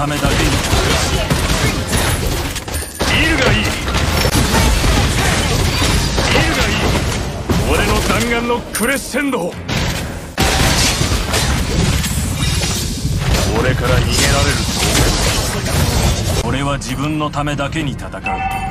ためだけに。 見るがいい、見るがいい。俺の弾丸のクレッシェンド。俺から逃げられると思う。 俺は自分のためだけに戦う。